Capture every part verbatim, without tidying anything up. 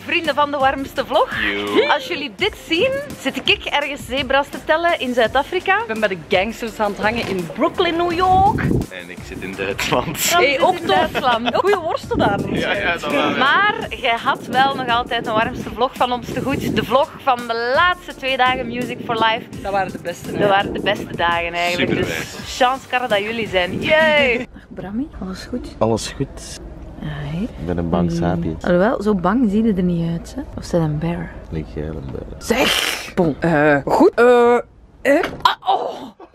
vrienden van de warmste vlog. Yo. Als jullie dit zien, zit ik ergens zebra's te tellen in Zuid-Afrika. Ik ben bij de gangsters aan het hangen in Brooklyn, New York. En ik zit in Duitsland. Hey, ook Duitsland. Goeie worsten daar. Ja, ja, dat wel. Maar jij had wel nog altijd een warmste vlog van ons te goed. De vlog van de laatste twee dagen Music for Life. Dat waren de beste. Dat waren de beste dagen eigenlijk. Superwijs. Dus chance karre dat jullie zijn. Yay! Dag Brammy, alles goed? Alles goed. Ja, hey. Ik ben een bang sapiens. Alhoewel, zo bang zie je er niet uit, hè? Of zijn een bear? Lig jij een bear? Zeg! Bon, eh, goed. Eh, eh. Ah, oh.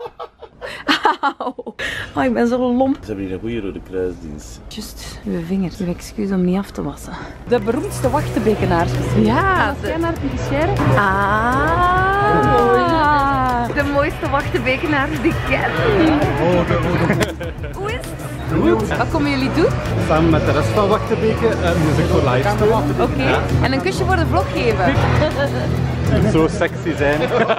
Auw. Oh, ik ben zo lomp. Ze hebben hier een goede Rode Kruisdienst. Just, uw vingers. Uw excuus om niet af te wassen. De beroemdste wachtenbekenaars misschien. Ja, Kan je naar het scheren? Ah, de mooiste wachtenbekenaars die ik ken. Hoe is het? Goed. Wat komen jullie doen? Samen met de rest van Wachtenbeke uh, Music for Life spelen. Oké. Okay. Ja. En een kusje voor de vlog geven. Zo sexy zijn.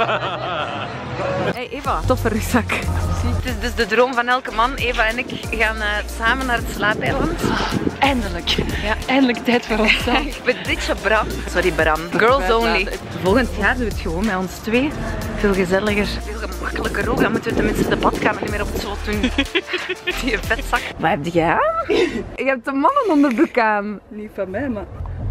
Hey Eva, toffe rugzak. Het is dus de droom van elke man. Eva en ik gaan uh, samen naar het slaapeiland. Eindelijk. Ja, eindelijk tijd voor ons. Ik ben ditje Bram. Sorry Bram. Girls only. Volgend jaar doen we het gewoon met ons twee. Veel gezelliger, veel gemakkelijker ook. Dan moeten we tenminste de badkamer niet meer op het slot doen. Die vetzak. Wat heb jij aan? Je hebt de mannenonderbroek aan. Niet van mij, maar...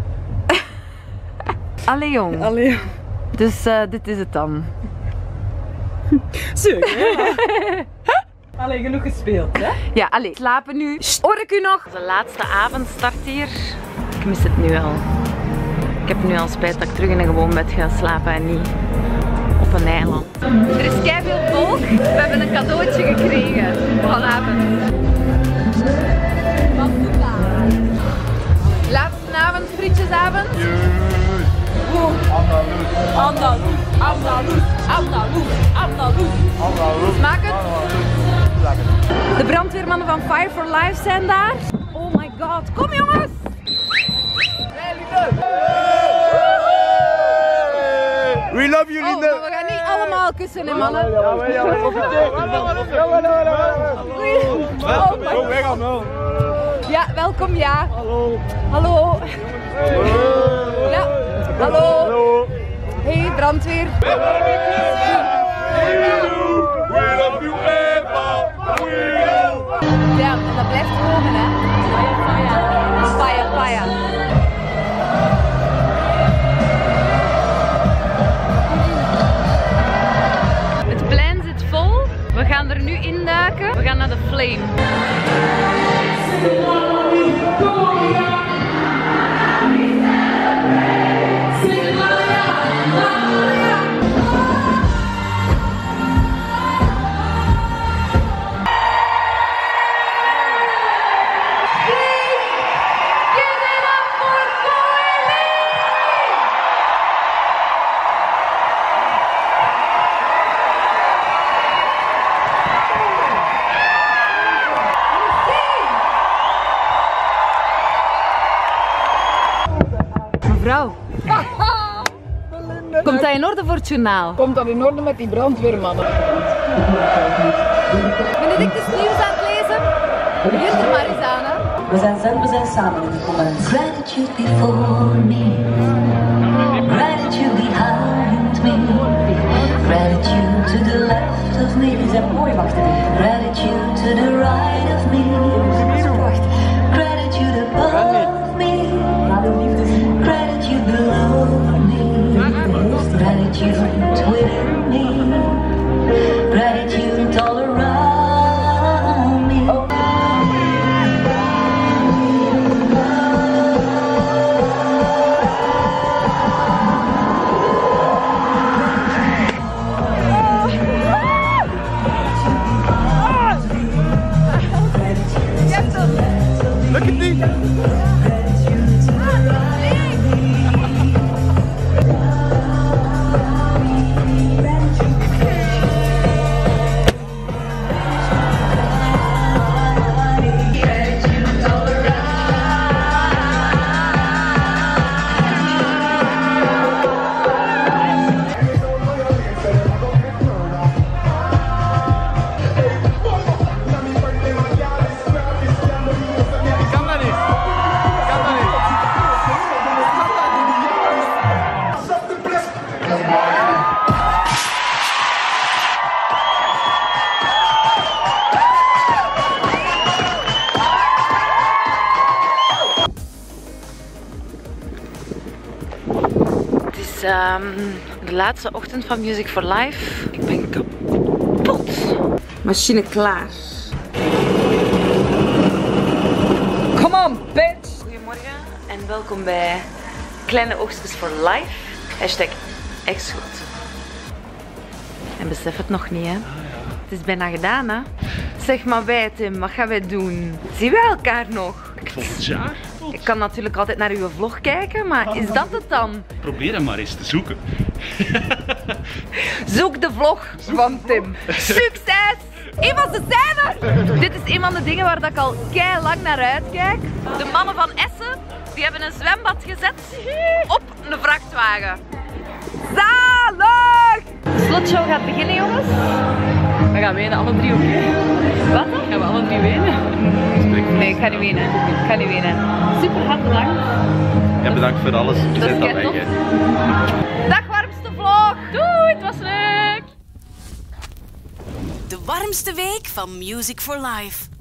Allee jong. Allee. Dus uh, dit is het dan. Zeker, hè? Allee, genoeg gespeeld, hè? Ja, allee, slapen nu. Sst, hoor ik u nog? De laatste avond start hier. Ik mis het nu al. Ik heb nu al spijt dat ik terug in een gewoon bed ga slapen en niet op een eiland. Er is keiveel volk. We hebben een cadeautje gekregen vanavond. Laatste avond, frietjesavond. Andalus, Andalus, Andalus, Andalus. Smaakt het? De brandweermannen van Fire for Life zijn daar. Oh my god, kom jongens! We love you, Oh, we gaan niet allemaal kussen, hè mannen. Ja, welkom, ja. Hallo. Hallo. Ja, hallo. Hey, brandweer. Ja, en dat blijft komen, hè. Fire, fire. Het plein zit vol. We gaan er nu induiken. We gaan naar de Flame. Mevrouw. Komt dat in orde voor het journaal? Komt dat in orde met die brandweermannen? Benedictus nieuws aan het lezen? Begin er maar eens aan, hè? We zijn zen, we zijn samengekomen. Gratitude before me, gratitude behind me, gratitude to the left of me. Die zijn mooi, wacht even. Gratitude to the right of me, gratitude above me, gratitude below me, gratitude within me, gratitude all around me. Oh. um, de laatste ochtend van Music for Life. Ik ben kapot. Machine klaar. Come on, bitch! Goedemorgen en welkom bij Kleine Oogstjes for Life. Hashtag Exgoed. En besef het nog niet, hè? Het is bijna gedaan, hè? Zeg maar wij, Tim, wat gaan wij doen? Zien wij elkaar nog? Volgend jaar? Ik kan natuurlijk altijd naar uw vlog kijken, maar is dat het dan? Probeer hem maar eens te zoeken. Zoek de vlog van Tim. Succes! Een van ze zijn er! Dit is een van de dingen waar dat ik al kei lang naar uitkijk. De mannen van Essen, die hebben een zwembad gezet op een vrachtwagen. Zalig! De slotshow gaat beginnen, jongens. We gaan wenen, alle drie, oké? Wat dan? Gaan we alle drie wenen? Nee, ik ga niet wenen. Ik ga niet wenen. Super hard bedankt. Ja, bedankt voor alles. Je Dat bent is al weg, tof. hè. Dag warmste vlog! Doei, het was leuk! De warmste week van Music for Life.